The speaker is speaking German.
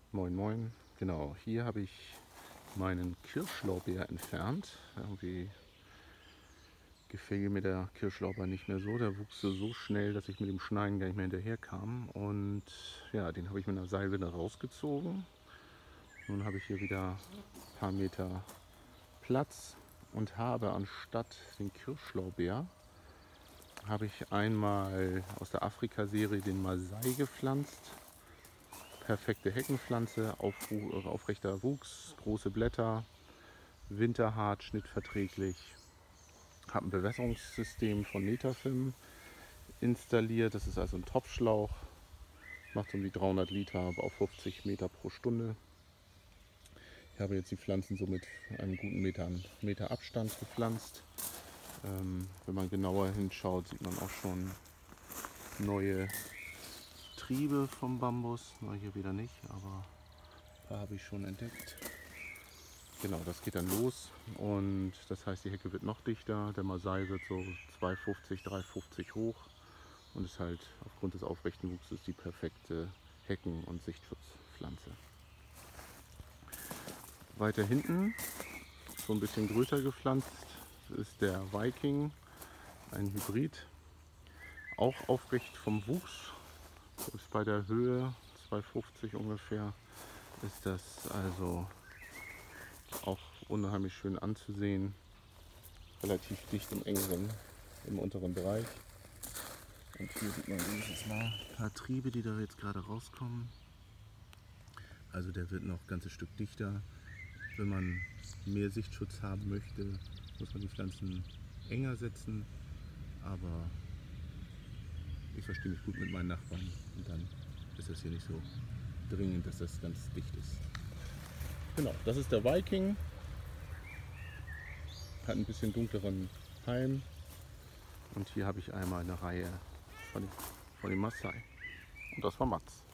Moin Moin, genau, hier habe ich meinen Kirschlorbeer entfernt. Irgendwie gefiel mir der Kirschlorbeer nicht mehr so. Der wuchs so schnell, dass ich mit dem Schneiden gar nicht mehr hinterher kam. Und ja, den habe ich mit einer Seilwinde rausgezogen. Nun habe ich hier wieder ein paar Meter Platz und habe anstatt den Kirschlorbeer habe ich einmal aus der Afrika-Serie den Masai gepflanzt. Perfekte Heckenpflanze, aufrechter Wuchs, große Blätter, winterhart, schnittverträglich. Habe ein Bewässerungssystem von Netafim installiert. Das ist also ein Topfschlauch, macht um die 300 Liter auf 50 Meter pro Stunde. Ich habe jetzt die Pflanzen so mit einem guten Meter Abstand gepflanzt. Wenn man genauer hinschaut, sieht man auch schon neue Triebe vom Bambus. Na, hier wieder nicht, aber ein paar habe ich schon entdeckt. Genau, das geht dann los und das heißt, die Hecke wird noch dichter. Der Masai wird so 2,50, 3,50 hoch und ist halt aufgrund des aufrechten Wuchses die perfekte Hecken- und Sichtschutzpflanze. Weiter hinten, so ein bisschen größer gepflanzt, ist der Viking, ein Hybrid, auch aufrecht vom Wuchs. Ist bei der Höhe 2,50 ungefähr, ist das also auch unheimlich schön anzusehen. Relativ dicht im unteren Bereich. Und hier sieht man dieses Mal ein paar Triebe, die da jetzt gerade rauskommen. Also der wird noch ein ganzes Stück dichter. Wenn man mehr Sichtschutz haben möchte, muss man die Pflanzen enger setzen. Aber ich verstehe mich gut mit meinen Nachbarn und dann ist das hier nicht so dringend, dass das ganz dicht ist. Genau, das ist der Viking. Hat ein bisschen dunkleren Halm. Und hier habe ich einmal eine Reihe von dem Masai. Und das war Mats.